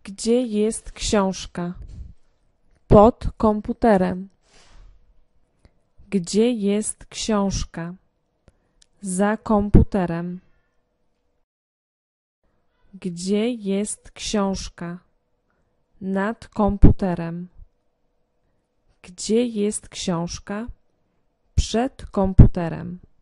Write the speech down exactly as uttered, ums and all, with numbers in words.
Gdzie jest książka? Pod komputerem. Gdzie jest książka? Za komputerem. Gdzie jest książka? Nad komputerem. Gdzie jest książka? Przed komputerem.